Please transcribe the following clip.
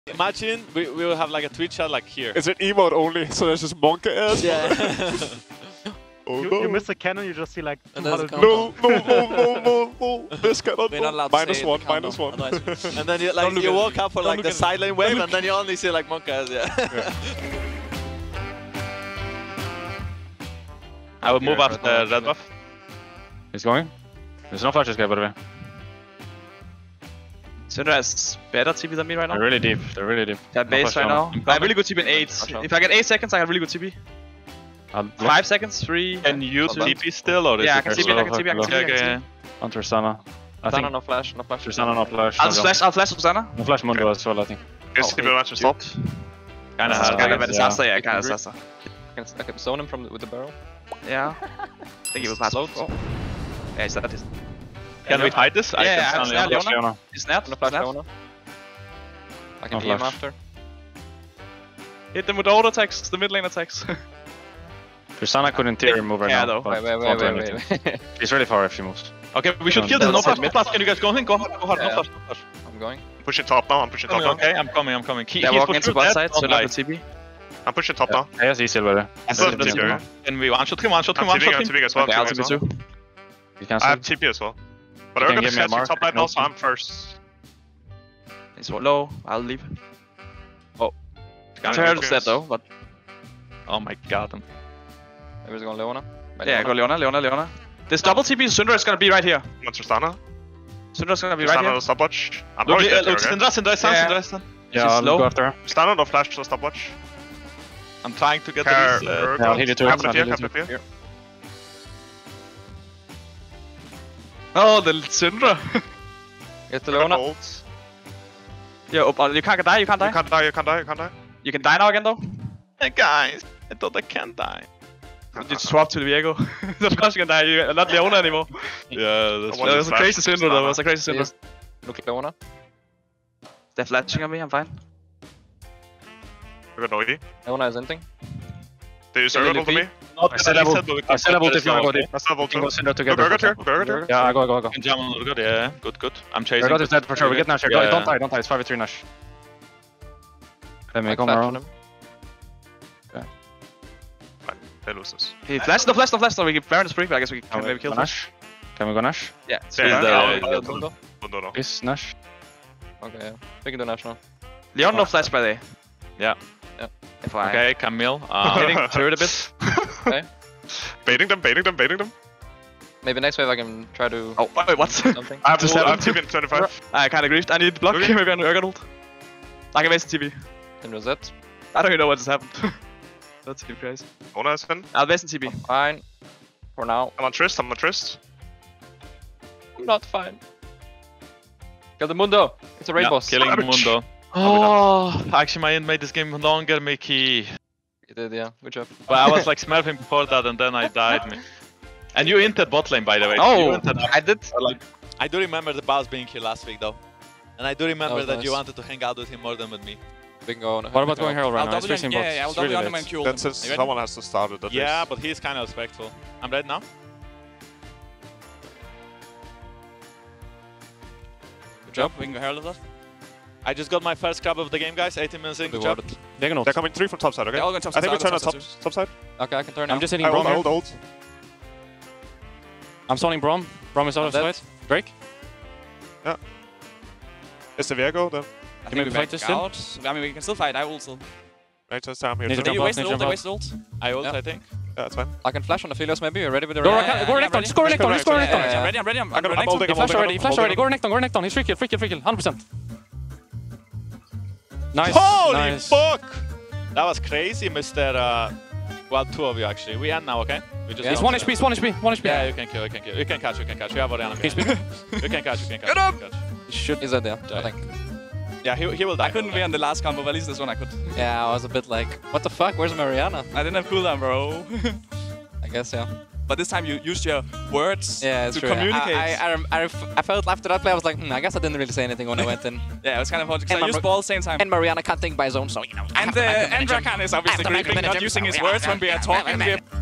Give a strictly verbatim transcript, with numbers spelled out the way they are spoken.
Imagine we, we will have like a Twitch chat like here. Is it emote only? So there's just monk ass? Yeah. Oh, You, no. you miss the cannon, you just see like And two there's a hundred No, no, no, no, no, no. This cannot We're not go. allowed to Minus say one, the minus countdown, one. otherwise- And then you like Don't look you at walk it. up for Don't like look the at it. sideline wave, and then you only see like monkas. Yeah. Yeah. I will move Yeah, after the red buff. He's going. There's no flashes, guy, by the way. Syndra has better T P than me right now. They're really deep. They're really deep. They have No base flash right down. now. I have really good T P in eight. Flash down. If I get eight seconds, I have really good T P. I'll Five seconds, three. Can you two. T P still, or is Yeah, I it can There's T P, I slow, can T P, I can T P, I okay, can T P. On Tristana. I Tristana, think no flash, no flash. Tristana no flash. I'll no flash, I'll flash Tristana. No flash Mundo as well, I think. Guess he will match stop. Kinda Uh, hard. Kinda yeah. bad disaster, yeah, kinda disaster. I can, I can zone him from the, with the barrel. Yeah. I think he will pass. Slowed. Oh. Yeah, he's dead. He's Can we fight this? I Yeah, can yeah, stand yeah, on Leona. Leona. He's snapped. No flash snapped. Leona. I can No E M flash. after. Hit them with auto attacks, the mid lane attacks. Tristana couldn't tear him move right Yeah, now. though. but Wait, wait, wait, won't do wait, anything. wait. He's really far if he moves. Okay, we should Um, kill them. No that's flash, it. no flash. Can you guys go in? Go hard, go hard. No Yeah. flash, no flash. I'm going. I'm pushing top now, I'm pushing top Coming, now. okay, I'm coming, I'm coming. He, They're he's walking for into sure bot dead, side, so don't not lie. the T P. I'm pushing top now. He has E silver there. I still have Let's T P. go. I Can we one shot him, one shot him, have one T P shot him? as well. Okay, I'll T T P P as well. too. You can I have see. T P as well. But You I'm can gonna give me a flash you mark, top right no now, so team. I'm first. He's low. I'll leave. Oh. Turtle's dead though, but Oh my god. I'm- Maybe it's going Leona. By yeah, go Leona, Leona, Leona. This double T P, Syndra is gonna be right here. I'm on Tristana. Syndra's gonna be right Tristana here. no stopwatch. I'm Look, already uh, dead there, look, okay? Syndra, Syndra is down, Yeah. Syndra is down. Yeah, She's I'll low. go after her. Tristana no flash, no stopwatch. I'm trying to get Care, this. Uh, Yeah, I'll hit you too. Captain I'll here, hit you Captain too. here. Oh, the Syndra. Get the I got Leona. ult. Yeah, up, uh, you can't die, you can't die. You can't die, you can't die, you can't die. You can die now again though. hey guys, I thought I can die. You swap to Diego. Of course you can die, you're not Leona anymore. Yeah, that's I That was a Flash crazy to Syndra though, Tristana. it was a crazy Syndra. Yes. Look Leona. They're flashing at me, I'm fine. We got no E. Leona is ending. They use Yeah, Urgot to Luffy. me. Not I still have ult. I still have ult if you wanna go deep. I still have We ult can go too. Syndra Go together. Urgot here, go Urgot here. Yeah, I go, I go, I go. Can jump on Urgot, yeah, good, good. I'm chasing. Urgot is dead for sure. We get Nash here. Yeah, Don't yeah. die, don't die. It's five v three Nash. Let me I come flash on around. him. They lose this. He flashed, no flash, no flash, so we keep Baron is free, but I guess we can maybe kill Go him. Nash. Can we go Nash? Yeah, Yeah, Is yeah, the- yeah, is yeah, the- Mundo. Mundo no. Please, Nash. Okay, yeah. We can do national. Leon no flash by the way. Yeah. Yeah. If I Okay, Camille. Uh, hitting turret a bit. Baiting them, baiting them, baiting them. Maybe next wave I can try to Oh, wait, what? something. I have Just ult, I have have T P in twenty-five. I kinda griefed. I need block, Okay. maybe I'm Urgot ult. I can base T V. In reset. I don't even know what just happened. That's too crazy. Ona is in. I'll base T V. Fine. For now. I'm on Trist, I'm on Trist. I'm not fine. Kill the Mundo. It's a raid yeah, boss. killing Savage. Mundo. Oh, actually, my made this game longer, Mickey. You did, yeah. Good job. But I was like smurfing before that, and then I died. Me. And you entered bot lane, by the way. You Oh, entered I did. like. I do remember the boss being here last week, though. And I do remember was that nice. you wanted to hang out with him more than with me. We can go on. What about going Herald right I'll now? It's double facing him. bots. Yeah, yeah, I'll It's double really him and late. kill Then him. since You ready? someone has to start it at Yeah, least. but he's kind of respectful. I'm ready now. Good job. We can go Herald of that. I just got my first grab of the game, guys. eighteen minutes in. We Good job. warded. They're gonna ult. They're coming three from top side, okay? They're all going top I think we side, turn on top top, side. top side. Okay, I can turn now. I'm just hitting I Brom ult, I here. ult, ult. I'm stalling Brom. Brom is out of Dead. sight. Drake? Is the Virgo then? I think maybe we fight back this still? out. I mean, we can still fight. I will still. Right, just time here. Need to too. jump You out, wasted need to ult. jump I out. wasted ult. I ult, Yeah. I think. Yeah, that's fine. I can flash on the Philios maybe. You ready with the Go raid? Renekton, yeah, go yeah, Renekton, ready. just go Let's go Renekton, just go Renekton. Renekton. Yeah, I'm ready. I'm ready. I'm, I I'm got- I'm ready. holding, He I'm flash holding, already, he I'm flash holding. already. Go Renekton, go Renekton. He's free kill, free kill, free kill. one hundred percent. Nice. Holy nice. fuck! That was crazy, Mister Uh, well, two of you actually. We end now, okay? We just. Yeah. He's don't one do H P, that. he's one H P, one H P. Yeah, you can kill, you can kill. You can catch, you can catch. We have Oriana. He's You can catch, you can catch. You Get up! can catch. He should. Is that there? I Die. think. Yeah, he, he will die. I couldn't be on the last combo, but at least this one I could. Yeah, I was a bit like, what the fuck? Where's Mariana? I didn't have cooldown, bro. I guess, yeah. But this time you used your words Yeah, it's to true. communicate. I, I, I, rem- I, ref- I felt after that play, I was like, hmm, I guess I didn't really say anything when I went in. yeah, it was kind of hard because And I used Mar- ball at the same time. And Mariana can't think by zone, so you know. I And have to uh, micromanage and him. Rakan is I obviously have to creeping, micromanage not him, using so his yeah, words yeah, when we are yeah, talking. yeah, We yeah. are